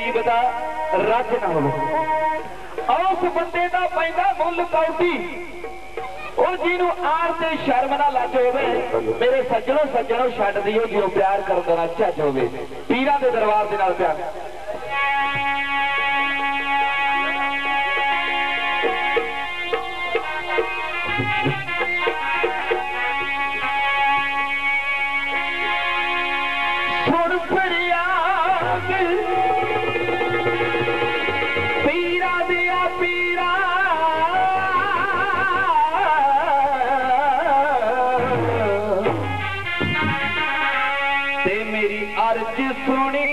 बता रज ना हो उस बंदे का पैदा मुल कौटी जिन्हों आर से शर्म ना लज हो मेरे सज्जनों सज्जनों छड्ड दिओ जो प्यार कर देना झज हो पीरां दे दरबार दे नाल प्यार सुन फरियाद पीरा दिया पीरा ते मेरी अर्ज सुनी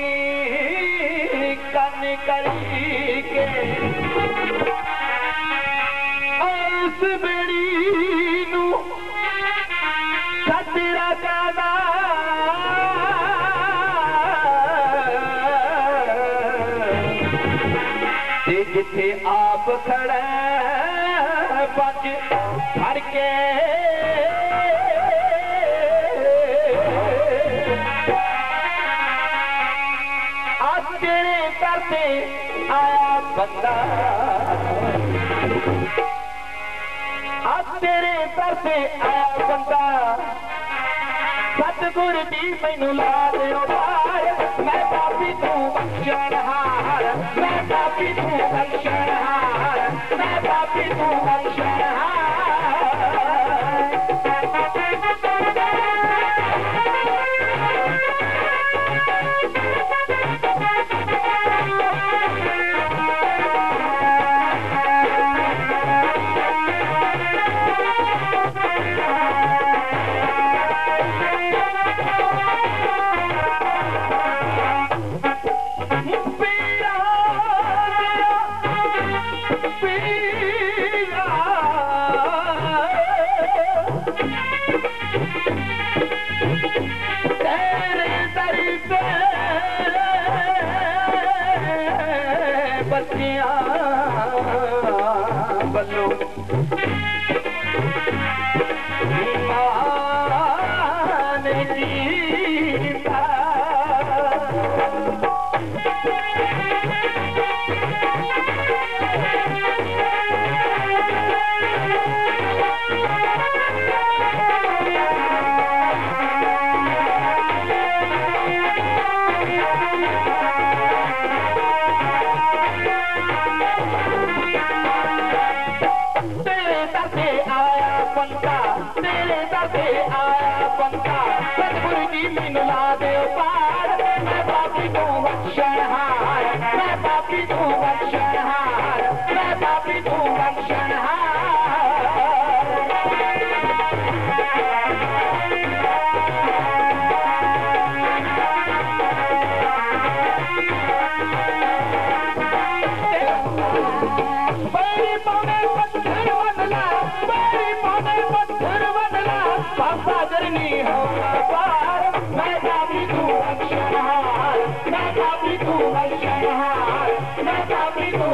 कन करी के इस बेड़ी नू खतरा कादा जिथे आप खड़ा बच फड़ के आज तेरे करते आया बंदा आज तेरे करते आया बंदा सतगुर जी मैनू ला दे मैं पापी तू बख्शणहार मैं पापी तू बख्शणहार मैं पापी तू बख्शणहार बल्लो ईमान जीता तेरे दरसे आया बंदा सतगुरु जी मैनू ला दे पार मैं पापी तू बख्शणहार मैं पापी तू बख्शणहार मैं पापी तू बख्शणहार बड़ी पौने पत्थर बदला बड़ी पौने पत्थर बदला पापा जरनी हो पार मैं पापी तू बख्शणहार मैं पापी तू बख्शणहार मैं पापी तू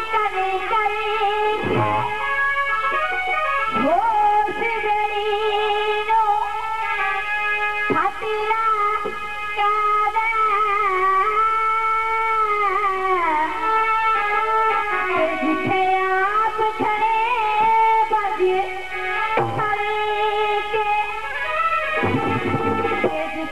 हो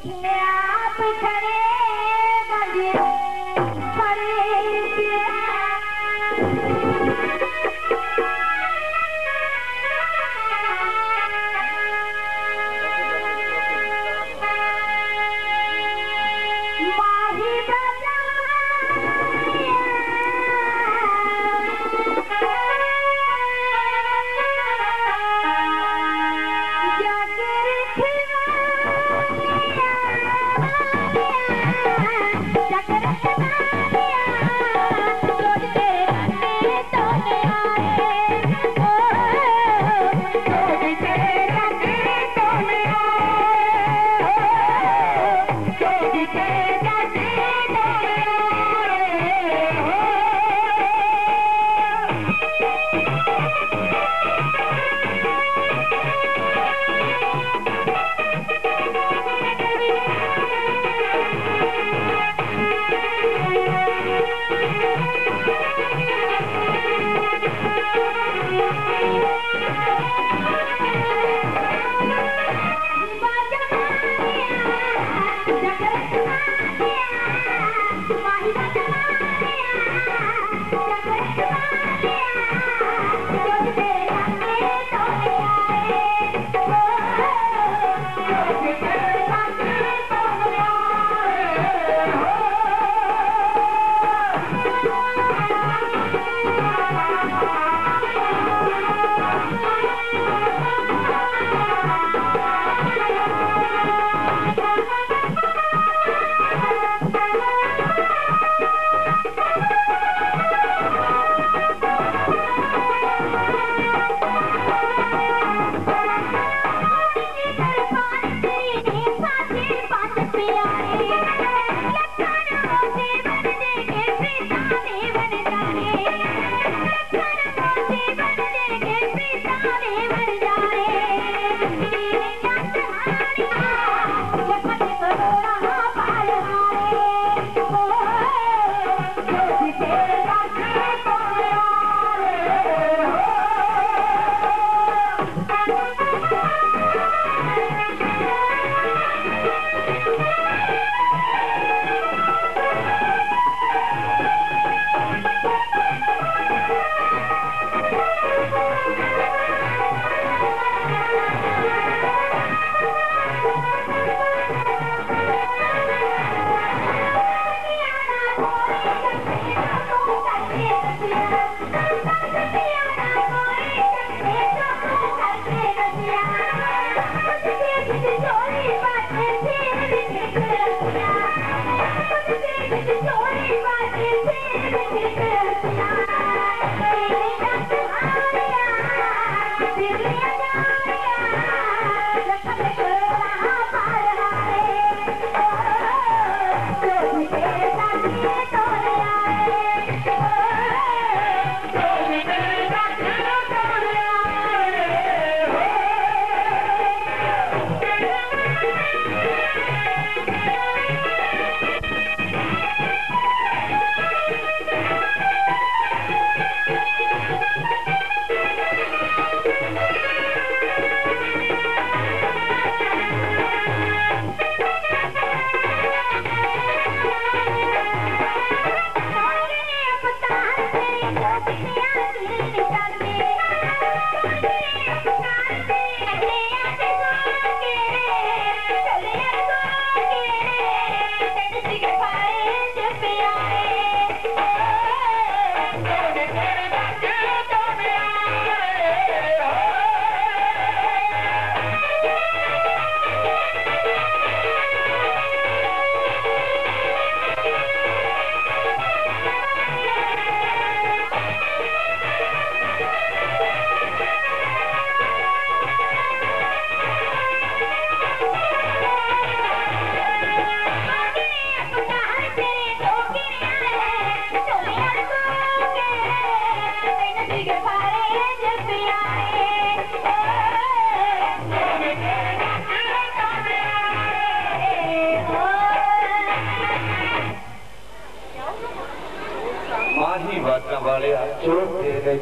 वाले चोट दे गए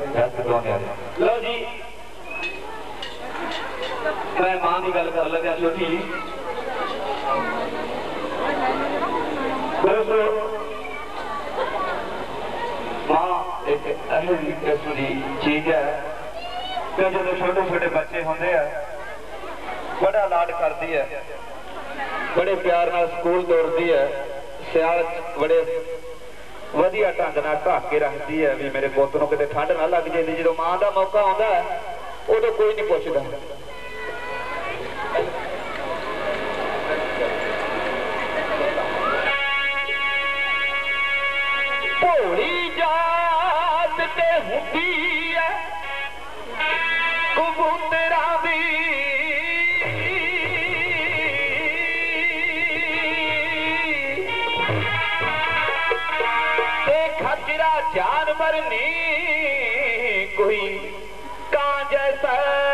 लो जी मैं मां की गल कर लगा छोटी दोस्तों माँ एक अहम किस्म की चीज है कि जो छोटे छोटे बच्चे होंगे बड़ा लाड करती है, बड़े प्यार नाल स्कूल दौड़ती है, सियाल बड़े वधिया ढंग नाल ढक के रखती है भी मेरे पुत नूं किते ठंड ना लग जाए। जो मां का मौका आता है उदों कोई नहीं पुछदा। भोली जात ते हुंदी है कबूतरां दी, ते खचरा जानवर नहीं कोई कां जैसा।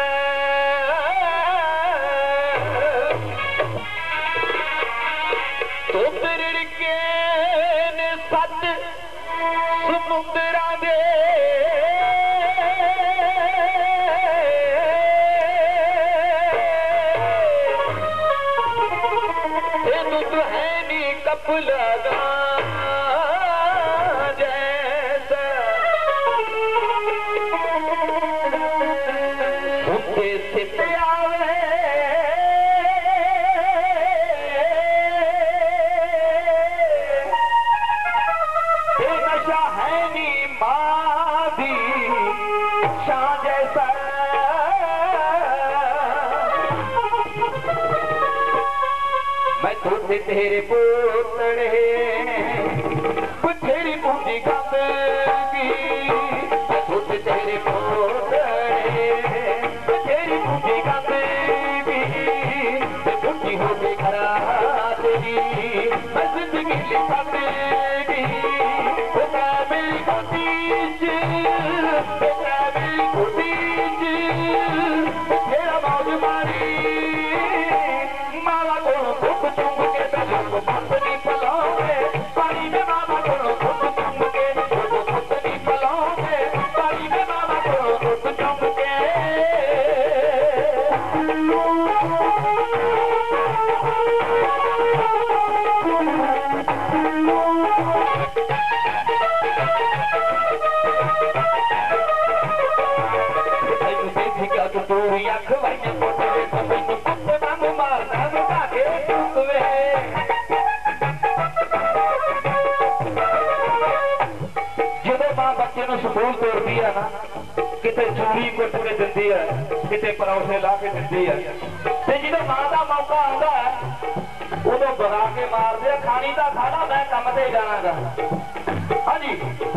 तो फिर के ने सत समुद्रां दे दुध है नी कप लगा जैसा। उनके सित आवे नशा है नी माधी शाह जैसा। मैं तुझे तेरे पोतड़े तेरी पूंजी गावेगी, मैं तुझे तेरे पोतड़े तेरी पूंजी गावेगी, पूंजी होगी घरा तेरी मैं जिंदगी लिखावेगी। मेरी कोटीज मेरी कोटीज तेरा मौज मारी माला को खूब चुम के को पत्नी पलाओगे पानी में मामा को खूब चुम के पत्नी पलाओगे पानी में मामा को खूब चुम के। पूरी अख वाइया पोटे कुत्ते वांगू मारना मुका के टुकवे। जो मां बच्चे नूं स्कूल तोड़ती है ना, किते चूड़ी कुट के दिंदी है, किते परौठे ला के दिंदी है, ते जो मां का मौका आता है उदों बगा के मारदे खानी दा खाना मैं काम ते जाणागा। हाँ जी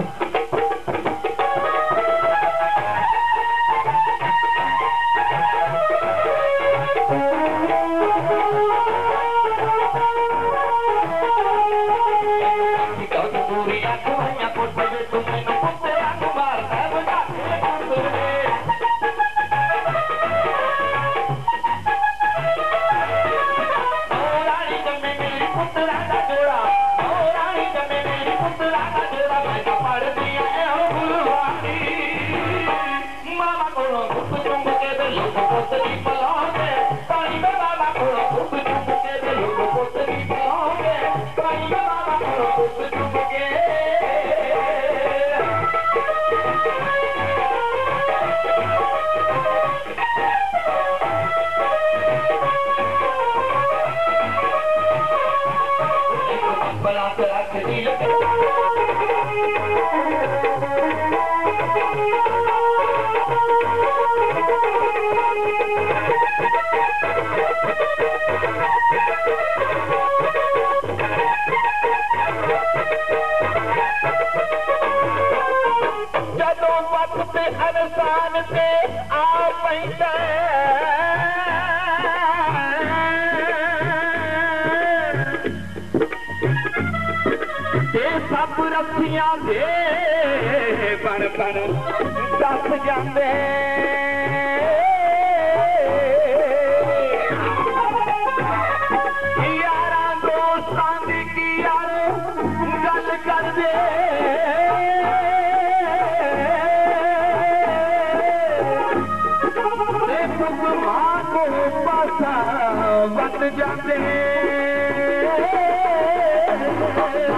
अनसान से आ पैंदा सब रस्सियां दे बन बन दस जाते यारा दोस्तां दी की यार गल कर दे मां को पासा बन जाते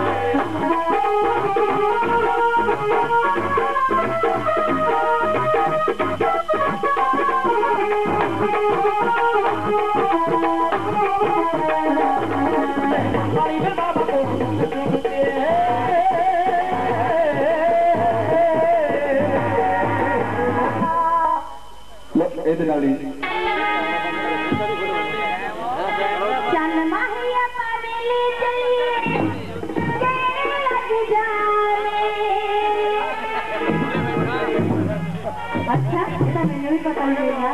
अच्छा मैंने भी पता नहीं था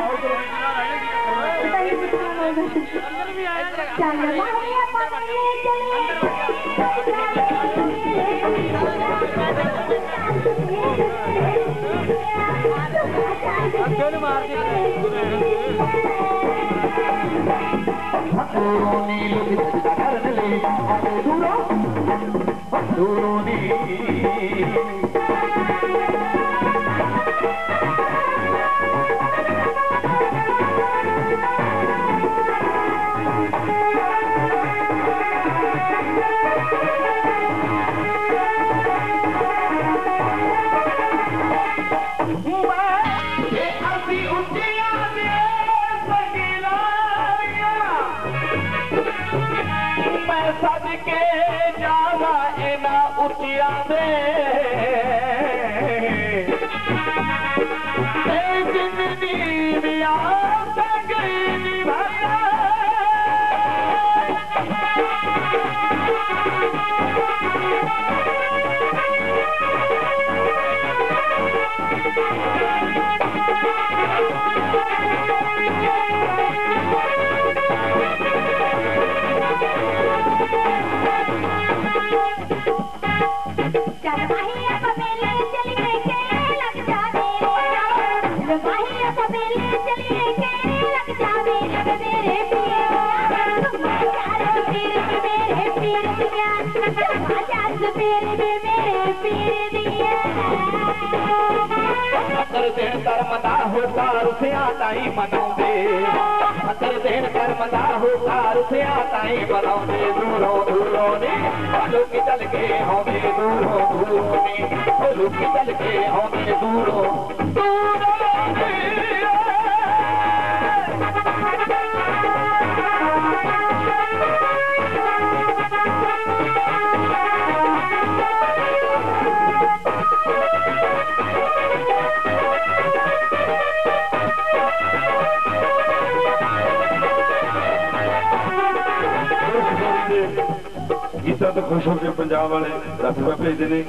गीता तो खुश होकर पंजाब वाले ₹10 भेजते हैं।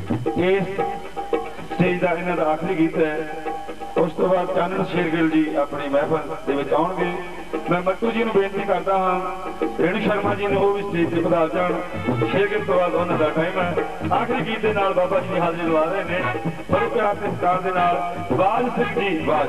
इस स्टेज का इन्हों का आखिरी गीत है। उस तो बाद चानन शेरगिल जी अपनी महफल आउणगे। मैं मट्टू जी को बेनती करता हाँ रेणु शर्मा जी ने वो भी स्टेज से पधार जान। शेरगिल तो बाद उन्होंने टाइम है। आखिरी गीत के नाल बाबा जी हाजिरी लवा रहे हैं। बड़े प्यार के सत्कार के नाल बाज सिंह जी बाज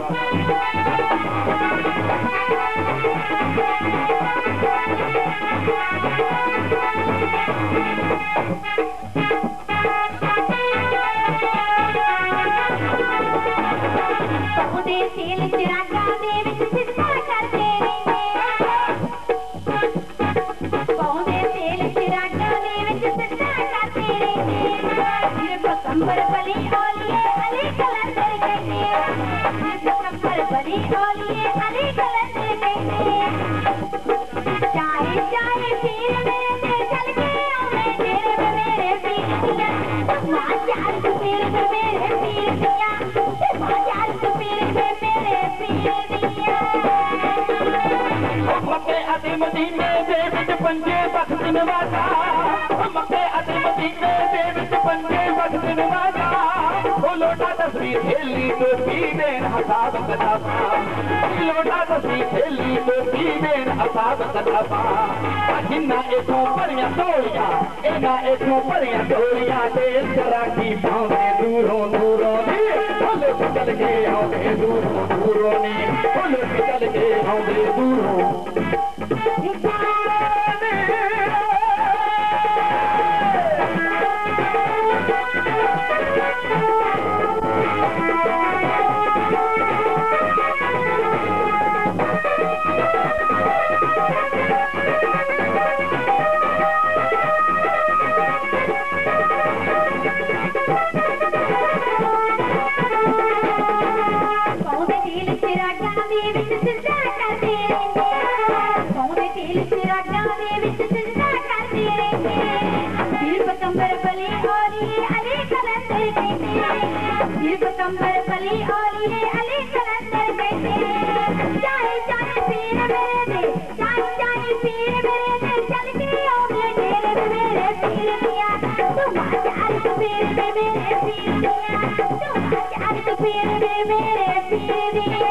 नील चिरागां दे विच सजदा करदे रहंदे पीर पैगंबर बली औलिए अली कलंदर कहंदे पीर पैगंबर बली औलिए अली कलंदर कहंदे चाहे चाहे पीर मेरे दे चाहे चाहे पीर मेरे दे चल के आउंदे डेरे मेरे पीर दिया तू चाल पीर मेरे पीर दिया तू चाल पीर मेरे पीर दिया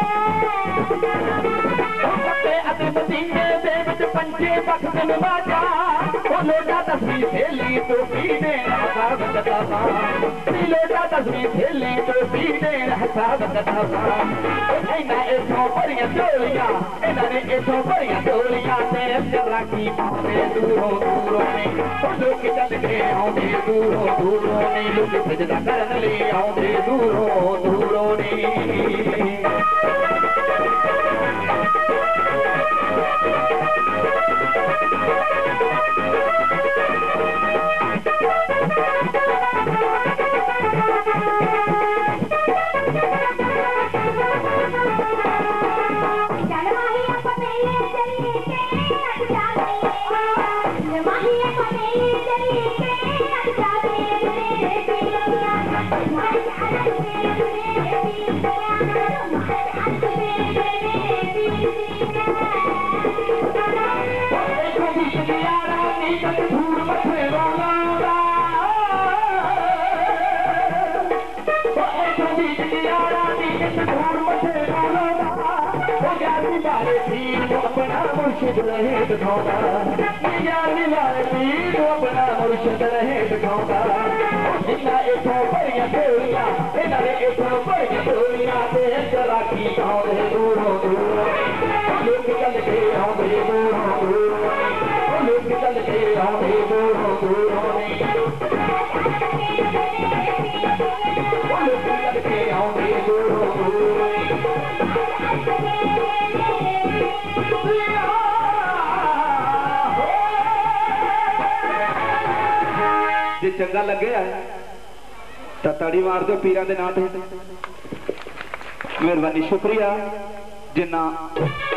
अते मदीने दे विच पंजे बखदन बाजा ओ लोटा तस्वीर थेली तो पीने हसाब कताबा लोटा तस्वीर थेली तो पीने हसाब कताबा इना ऐसो बड़ियां टोलियां इना ने ऐसो बड़ियां टोलियां ते राखी पावे दूरों दूरों ने ओ लोग चल के आउंदे दूरों दूरों ने लोग सजदा करन ले आउंदे दूरों दूरों ने अपना मुर्शिद रहे दिखाऊंगा अपना मुर्शिद रहे दिखाऊंगा इन्ना इथों बड़ियां टोलियां इन्ना ने इथों बड़ियां टोलियां ते राखी आउंदे दूरों दूरों लोग चल के आउंदे दूरों दूरों लोग चल के आउंदे दूरों दूरों लोग चल के आउंदे दूरों दूरों जे चंगा लगे तो ताड़ी मार दो पीरां दे नां ते। मेहरबानी शुक्रिया जिन्ना